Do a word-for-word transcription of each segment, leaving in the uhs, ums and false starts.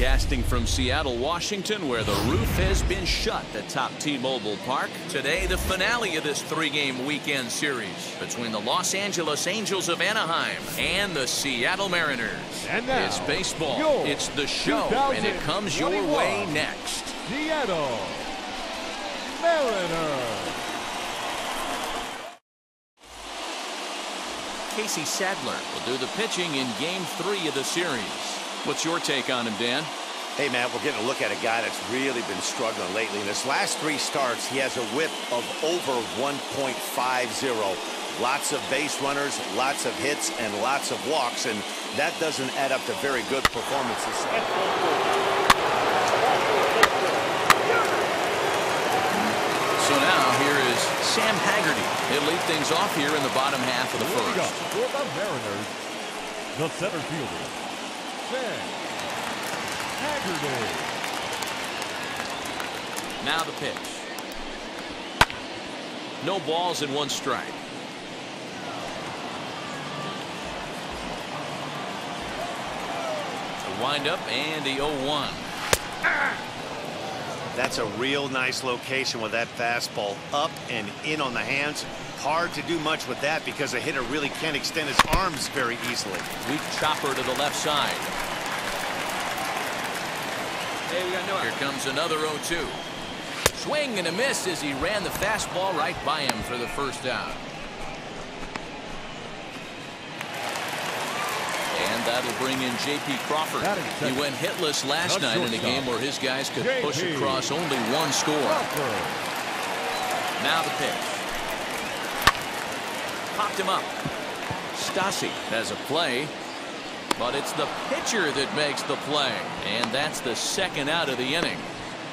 Broadcasting from Seattle, Washington, where the roof has been shut atop T-Mobile Park. Today, the finale of this three-game weekend series between the Los Angeles Angels of Anaheim and the Seattle Mariners. And now, it's baseball, it's the show, and it comes your way next. Seattle Mariners. Casey Sadler will do the pitching in game three of the series. What's your take on him, Dan? Hey, man, we're getting a look at a guy that's really been struggling lately. In his last three starts, he has a whip of over one point five oh. Lots of base runners, lots of hits, and lots of walks, and that doesn't add up to very good performances. So now here is Sam Haggerty. He'll lead things off here in the bottom half of the first. For the Mariners, the center fielder, Sam Haggerty. Now the pitch. No balls and one strike. The windup and the oh one. That's a real nice location with that fastball up and in on the hands. Hard to do much with that because a hitter really can't extend his arms very easily. Weak chopper to the left side. Hey, we got no. Here comes another oh two. Swing and a miss as he ran the fastball right by him for the first out. And that'll bring in J P Crawford. He went hitless last night in a game where his guys could push across only one score. Now the pitch. Popped him up. Stassi has a play, but it's the pitcher that makes the play, and that's the second out of the inning.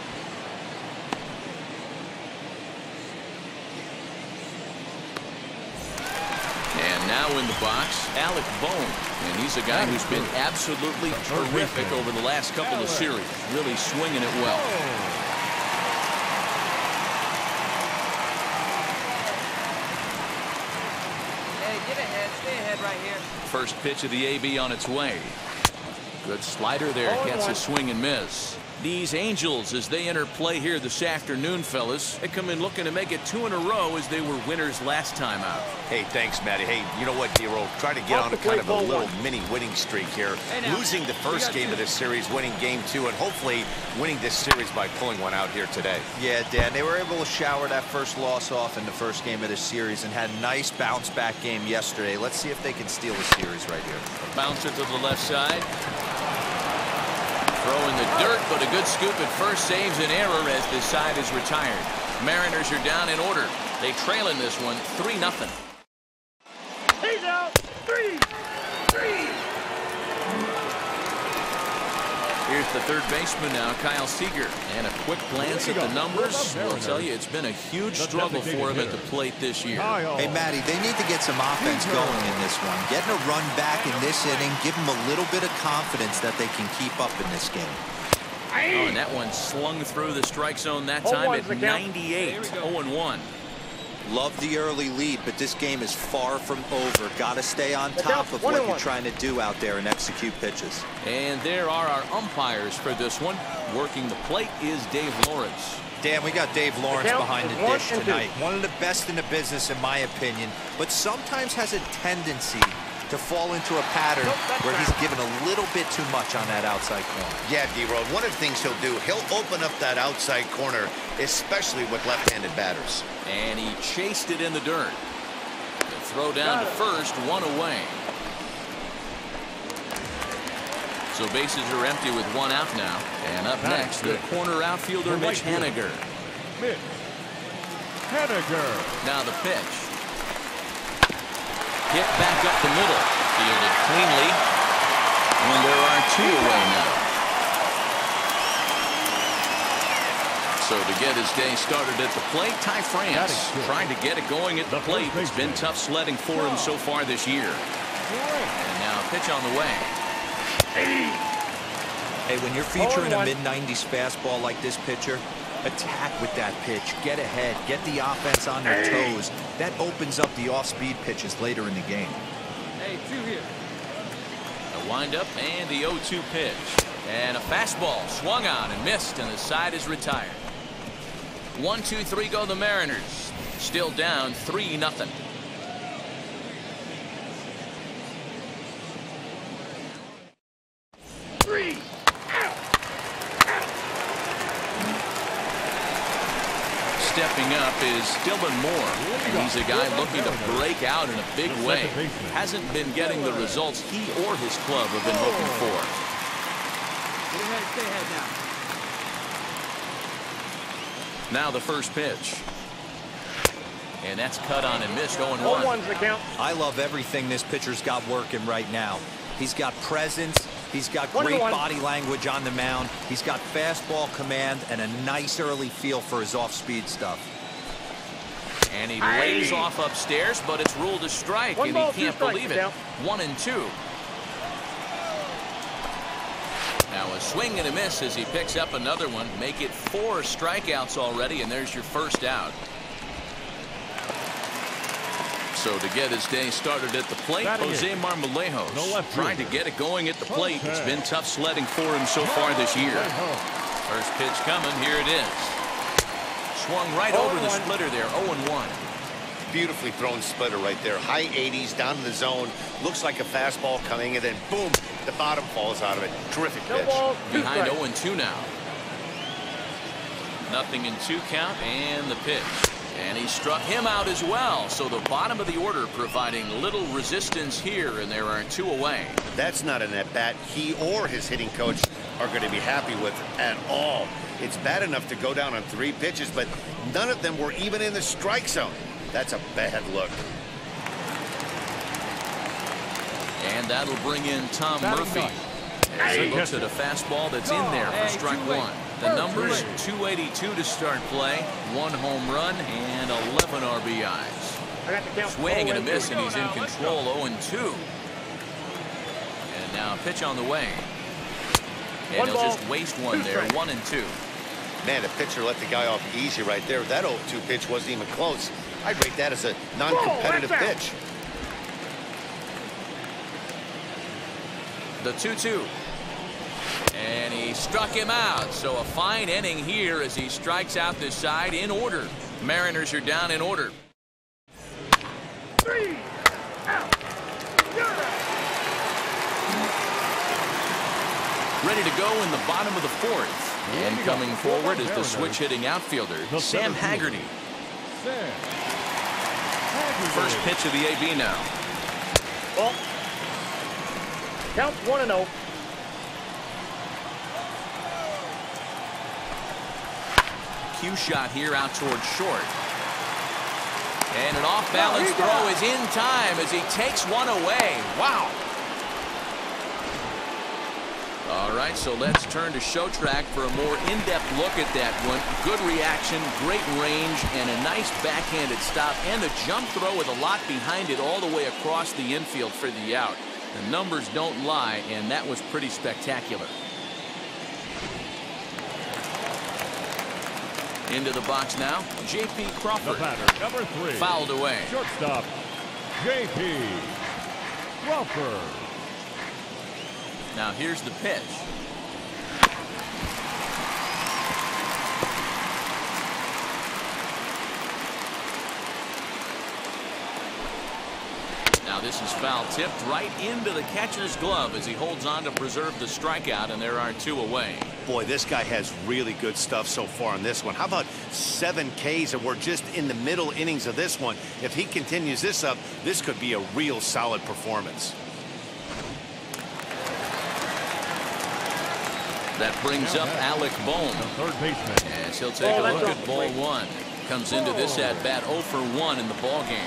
And now in the box, Alec Bohm. And he's a guy who's been absolutely terrific over the last couple of series. Really swinging it well. Hey, get ahead. Stay ahead right here. First pitch of the A B on its way. Good slider there. Gets a swing and miss. These Angels, as they enter play here this afternoon, fellas, they come in looking to make it two in a row as they were winners last time out. Hey, thanks, Matty. Hey, you know what, D-Roll? Try to get on a kind of a little mini winning streak here. Losing the first game of this series, winning game two, and hopefully winning this series by pulling one out here today. Yeah, Dan, they were able to shower that first loss off in the first game of this series and had a nice bounce-back game yesterday. Let's see if they can steal the series right here. A bouncer to the left side. Throwing the dirt, but a good scoop at first saves an error as this side is retired. Mariners are down in order. They trail in this one three nothing. He's out. Three. Three. Here's the third baseman now, Kyle Seager. And a quick glance at the numbers will tell you it's been a huge struggle for him at the plate this year. Hey, Matty, they need to get some offense going in this one. Getting a run back in this inning, give them a little bit of confidence that they can keep up in this game. Oh, and that one slung through the strike zone that time at ninety-eight. oh and one. Love the early lead, but this game is far from over. Got to stay on top of what you're trying to do out there and execute pitches. And there are our umpires for this one. Working the plate is Dave Lawrence. Dan, we got Dave Lawrence behind the dish tonight. One of the best in the business, in my opinion, but sometimes has a tendency to fall into a pattern where he's given a little bit too much on that outside corner. Yeah, D-Road, one of the things he'll do, he'll open up that outside corner, especially with left-handed batters. And he chased it in the dirt. The throw down to first, one away. So bases are empty with one out now. And up next, the corner outfielder, Mitch Haniger. Mitch Haniger. Now the pitch. Hit back up the middle. Fielded cleanly. And there are two away now. So to get his day started at the plate, Ty France trying to get it going at the plate. It's been tough sledding for him so far this year. And now pitch on the way. Hey, when you're featuring a mid nineties fastball like this pitcher, attack with that pitch. Get ahead. Get the offense on their toes. That opens up the off-speed pitches later in the game. Hey, two here. The windup and the oh two pitch. And a fastball swung on and missed, and the side is retired. One, two, three go the Mariners. Still down three nothing. Three. Out. Out. Stepping up is Dylan Moore. And he's a guy looking to break out in a big way. Hasn't been getting the results he or his club have been hoping for. Get ahead, stay ahead now. Now the first pitch. And that's cut on and missed. oh and one. oh one's the count. I love everything this pitcher's got working right now. He's got presence. He's got One great one. body language on the mound. He's got fastball command and a nice early feel for his off-speed stuff. And he lays off upstairs, but it's ruled a strike, One and ball, he can't two believe it. strikes, One and two. Now a swing and a miss as he picks up another one. Make it four strikeouts already, and there's your first out. So to get his day started at the plate, Jose Marmolejos no trying to get it going at the plate. It's been tough sledding for him so far this year. First pitch coming. Here it is. Swung right over the splitter there. oh and one. Beautifully thrown splitter right there. High eighties, down in the zone. Looks like a fastball coming, and then boom, the bottom falls out of it. Terrific pitch. Behind oh and two now. Nothing in two count, and the pitch. And he struck him out as well. So the bottom of the order providing little resistance here, and there are two away. That's not an at-bat he or his hitting coach are going to be happy with at all. It's bad enough to go down on three pitches, but none of them were even in the strike zone. That's a bad look. And that'll bring in Tom Murphy as he looks at a fastball that's in there for strike one. The numbers, two eighty-two to start play, one home run, and eleven R B Is. Swing and a miss, and he's in control, oh and two. And now a pitch on the way. And he'll just waste one there, one and two. Man, the pitcher let the guy off easy right there. That oh two pitch wasn't even close. I'd rate that as a non-competitive pitch. The two two. And he struck him out. So a fine inning here as he strikes out this side in order. Mariners are down in order. Three. Out. Ready to go in the bottom of the fourth. And coming forward is the switch-hitting outfielder, Sam Haggerty. First pitch of the A B now. Ball. Count one and oh. Cue shot here out towards short. And an off-balance throw is in time as he takes one away. Wow. All right, so let's turn to Show Track for a more in-depth look at that one. Good reaction, great range, and a nice backhanded stop, and a jump throw with a lot behind it all the way across the infield for the out. The numbers don't lie, and that was pretty spectacular. Into the box now, J P Crawford. The batter, number three. Fouled away. Shortstop, J P Crawford. Now here's the pitch. Now this is foul tipped right into the catcher's glove as he holds on to preserve the strikeout, and there are two away. Boy, this guy has really good stuff so far in this one. How about seven Ks, and we're just in the middle innings of this one. If he continues this up, this could be a real solid performance. That brings up Alec Bohm. Third baseman. As he'll take a look at ball one. Comes into this at bat oh for one in the ball game.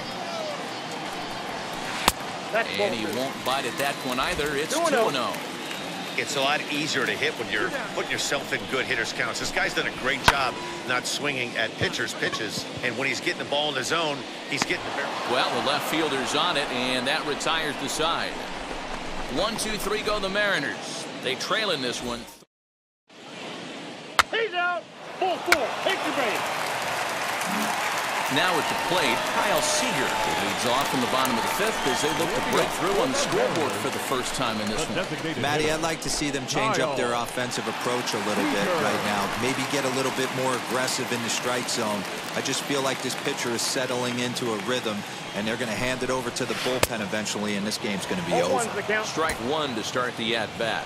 And he won't bite at that one either. It's two and oh. It's a lot easier to hit when you're putting yourself in good hitters counts. This guy's done a great job not swinging at pitchers' pitches. And when he's getting the ball in the zone, he's getting the barrel. Well, the left fielder's on it, and that retires the side. One, two, three go the Mariners. They trail in this one. He's out. Full four. Take the base. Now at the plate, Kyle Seager leads off in the bottom of the fifth as they look to break through on the scoreboard for the first time in this one. Matty, I'd like to see them change up their offensive approach a little bit right now. Maybe get a little bit more aggressive in the strike zone. I just feel like this pitcher is settling into a rhythm, and they're going to hand it over to the bullpen eventually, and this game's going to be over. Strike one to start the at-bat.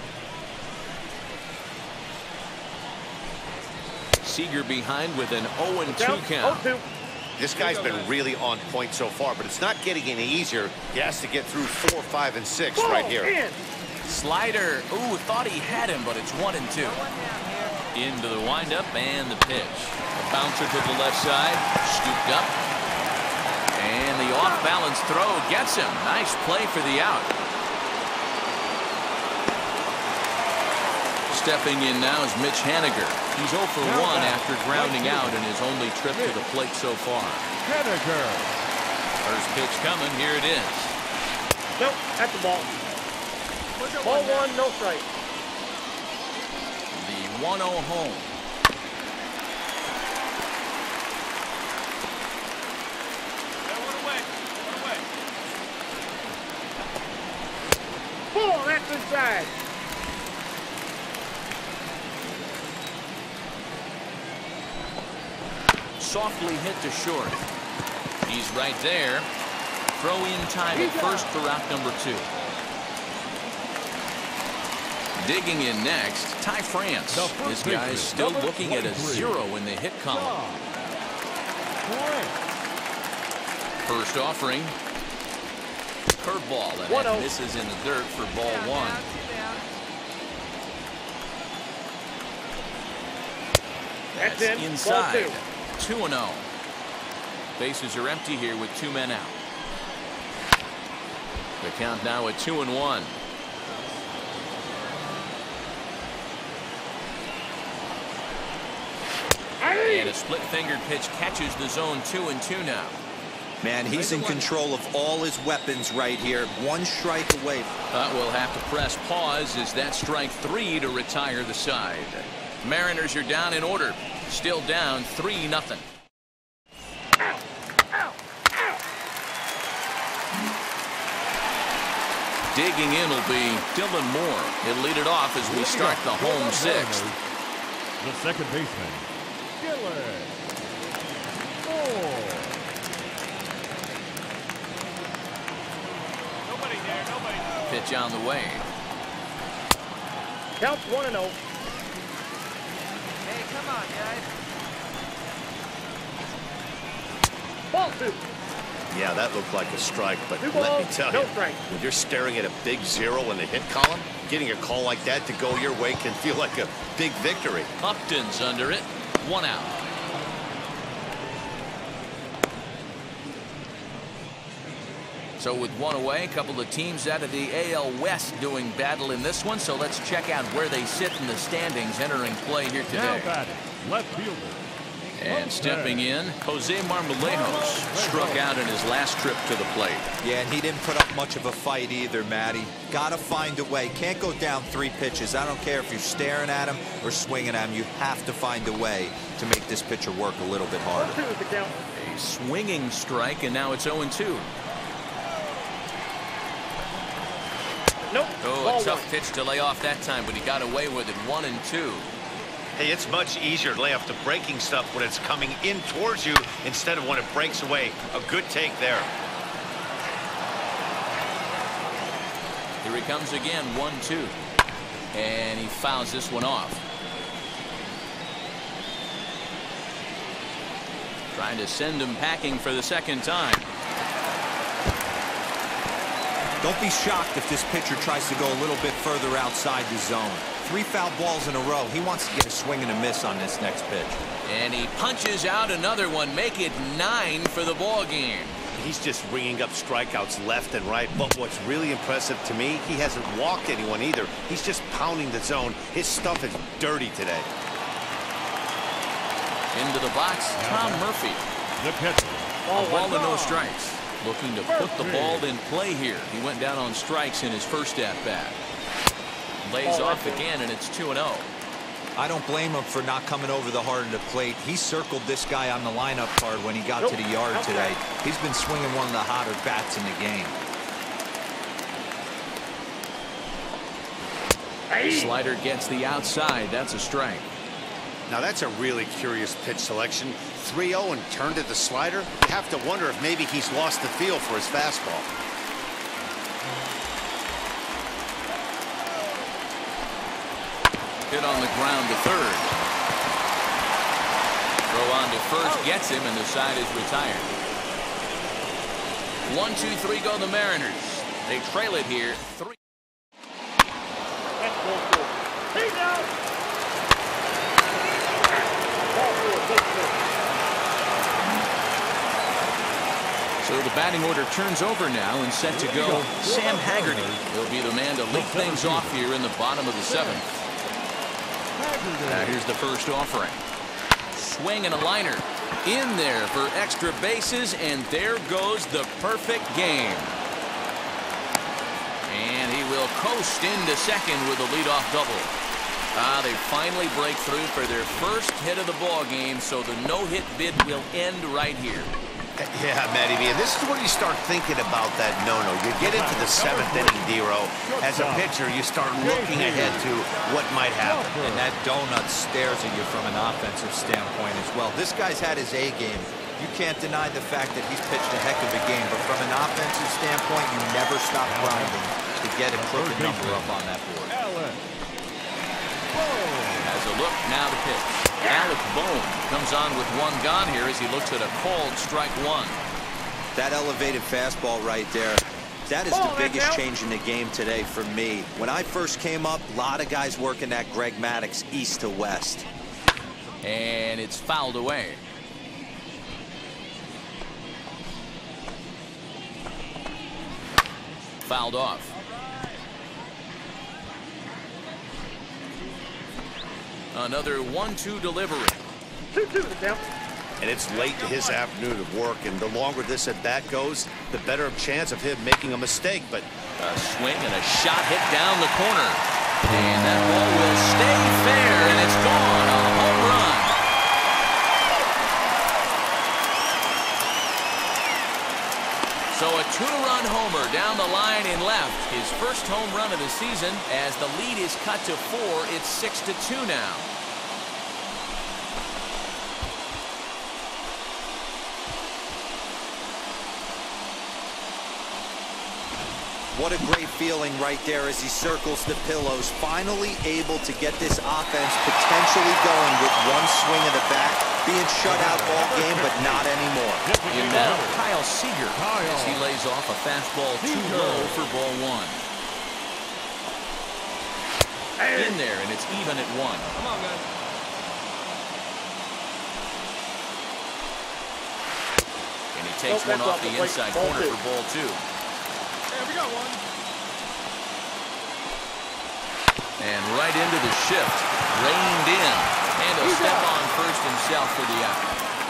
Seager behind with an oh and two count. This guy's been really on point so far, but it's not getting any easier. He has to get through four, five, and six right here. Slider. Ooh, thought he had him, but it's one and two. Into the windup and the pitch. A bouncer to the left side. Scooped up. And the off-balance throw gets him. Nice play for the out. Stepping in now is Mitch Haniger. He's oh for one after grounding out in his only trip to the plate so far. Haniger. First pitch coming. Here it is. Nope, that's the ball. Ball one, no strike. The one oh home. Ball, that's inside. Softly hit to short. He's right there. Throw in time at first for out number two. Digging in next, Ty France. This guy is still looking at a zero in the hit column. First offering. Curveball, and that misses in the dirt for ball one. That's inside. two and oh. Bases are empty here with two men out. The count now at two and one. And a split-fingered pitch catches the zone. Two and two now. Man, he's in control of all his weapons right here. One strike away. But we'll have to press pause as that strike three to retire the side. Mariners are down in order. Still down three nothing. Digging in will be Dylan Moore. He'll lead it off as we start the home sixth. The second baseman, Dylan Moore. Nobody there, nobody. Pitch on the way. Count one and oh. Hey, come on, guys. Ball two. Yeah, that looked like a strike, but Two let balls, me tell no you, strike. when you're staring at a big zero in the hit column, getting a call like that to go your way can feel like a big victory. Upton's under it. One out. So with one away, a couple of teams out of the A L West doing battle in this one. So let's check out where they sit in the standings entering play here Now today. batting, left fielder. And stepping in, Jose Marmolejos struck out in his last trip to the plate. Yeah, and he didn't put up much of a fight either, Matty. Gotta find a way. Can't go down three pitches. I don't care if you're staring at him or swinging at him. You have to find a way to make this pitcher work a little bit harder. A swinging strike, and now it's oh and two. Nope. Oh, a tough pitch to lay off that time, but he got away with it. One and two. Hey, it's much easier to lay off the breaking stuff when it's coming in towards you instead of when it breaks away. A good take there. Here he comes again, one two. And he fouls this one off. Trying to send him packing for the second time. Don't be shocked if this pitcher tries to go a little bit further outside the zone. Three foul balls in a row. He wants to get a swing and a miss on this next pitch. And he punches out another one, make it nine for the ball game. He's just ringing up strikeouts left and right. But what's really impressive to me, he hasn't walked anyone either. He's just pounding the zone. His stuff is dirty today. Into the box, Tom Murphy. The catcher. A ball and no strikes. Looking to put the ball in play here. He went down on strikes in his first at bat. Lays off again, and it's two and oh. I don't blame him for not coming over the heart of the plate. He circled this guy on the lineup card when he got nope. to the yard okay. today. He's been swinging one of the hotter bats in the game. Slider gets the outside. That's a strike. Now that's a really curious pitch selection. three oh and turned it to slider. You have to wonder if maybe he's lost the feel for his fastball. Hit on the ground to third. Throw on to first gets him, and the side is retired. One, two, three go the Mariners. They trail it here. Three. So the batting order turns over now and set to go. Sam Haggerty will be the man to lead things off here in the bottom of the seventh. Now here's the first offering. Swing and a liner. In there for extra bases, and there goes the perfect game. And he will coast into second with a leadoff double. Ah, they finally break through for their first hit of the ball game, so the no-hit bid will end right here. Yeah, Matty V, and this is where you start thinking about that no-no. You get into the seventh inning, D-Row. As a pitcher, you start looking ahead to what might happen. And that donut stares at you from an offensive standpoint as well. This guy's had his A game. You can't deny the fact that he's pitched a heck of a game, but from an offensive standpoint, you never stop grinding to get a crooked number up on that board. Has a look, now the pitch. Alec Bohm comes on with one gone here as he looks at a called strike one. That elevated fastball right there, that is the biggest change in the game today for me. When I first came up, a lot of guys working that Greg Maddux east to west. And it's fouled away. Fouled off. Another one two delivery. two two now. And it's late to his afternoon of work, and the longer this at bat goes, the better chance of him making a mistake. But a swing and a shot hit down the corner. And that ball will stay fair, and it's gone. A home run. So a two-run homer down the line in left. His first home run of the season. As the lead is cut to four, it's six to two now. What a great feeling right there as he circles the pillows. Finally able to get this offense potentially going with one swing of the bat. Being shut out all game, but not anymore. And now Kyle Seager as he lays off a fastball too low for ball one. In there, and it's even at one. Come on, guys. And he takes one off the inside corner for ball two. We got one. And right into the shift. Reined in. And he'll step on first himself for the out.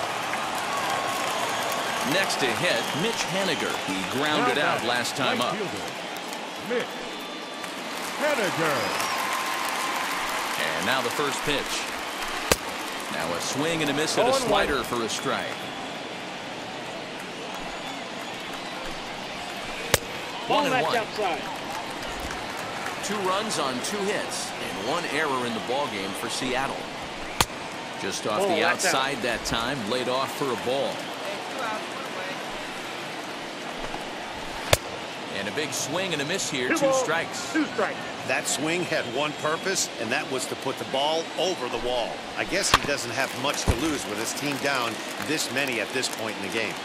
Next to hit, Mitch Haniger. He grounded out last time up. Mitch Haniger. And now the first pitch. Now a swing and a miss at a slider for a strike. One and one. Outside. Two runs on two hits and one error in the ball game for Seattle. Just off oh, the outside out. that time, laid off for a ball. And a big swing and a miss here. Two, two strikes. Two strikes. That swing had one purpose, and that was to put the ball over the wall. I guess he doesn't have much to lose with his team down this many at this point in the game.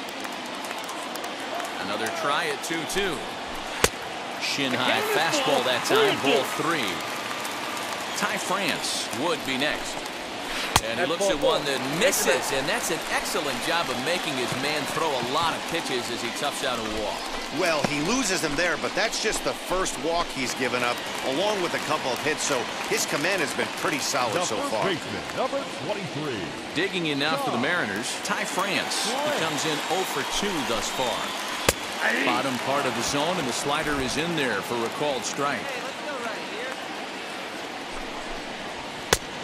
Another try at two two. Shin high fastball that time, ball three. Ty France would be next. And he looks at one that misses, and that's an excellent job of making his man throw a lot of pitches as he toughs out a walk. Well, he loses them there, but that's just the first walk he's given up, along with a couple of hits, so his command has been pretty solid so far. Baseman, number twenty-three. Digging in now for the Mariners, Ty France. He comes in oh for two thus far. Bottom part of the zone, and the slider is in there for a called strike.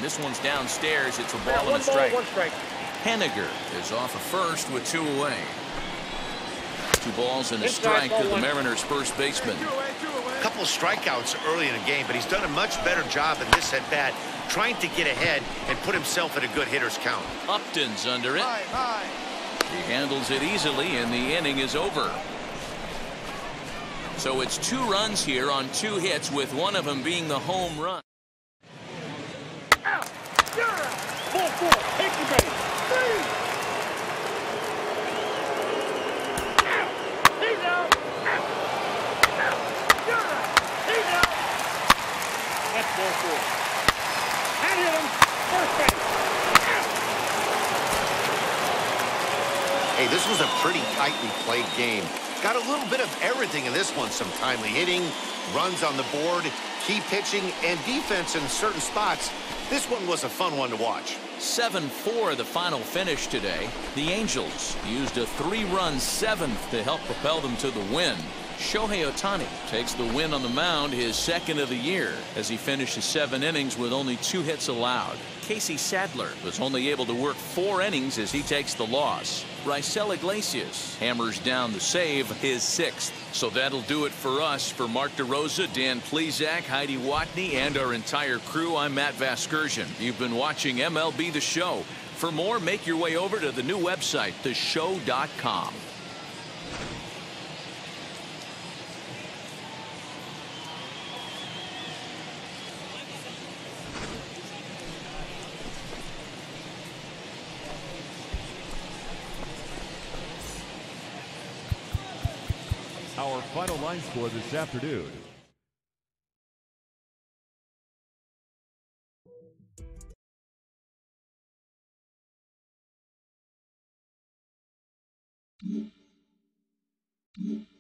This one's downstairs. It's a ball Yeah, and one a strike. ball, one strike. Henniger is off a first with two away. Two balls and a Inside, strike ball to the one. Mariners' first baseman. A couple of strikeouts early in the game, but he's done a much better job in this at bat, trying to get ahead and put himself in a good hitter's count. Upton's under it. He handles it easily, and the inning is over. So it's two runs here on two hits, with one of them being the home run. Out. You're out. Ball four. Take the base. Three. Out. He's out. Out. Out. You're out. He's out. That's ball four. And hit him. First base. Out. Hey, this was a pretty tightly played game. Got a little bit of everything in this one. Some timely hitting, runs on the board, key pitching, and defense in certain spots. This one was a fun one to watch. seven four the final finish today. The Angels used a three-run seventh to help propel them to the win. Shohei Ohtani takes the win on the mound, his second of the year, as he finishes seven innings with only two hits allowed. Casey Sadler was only able to work four innings as he takes the loss. Raisel Iglesias hammers down the save, his sixth. So that'll do it for us. For Mark DeRosa, Dan Plesac, Heidi Watney, and our entire crew, I'm Matt Vasgersian. You've been watching M L B The Show. For more, make your way over to the new website, the show dot com. Our final line score this afternoon. Mm-hmm.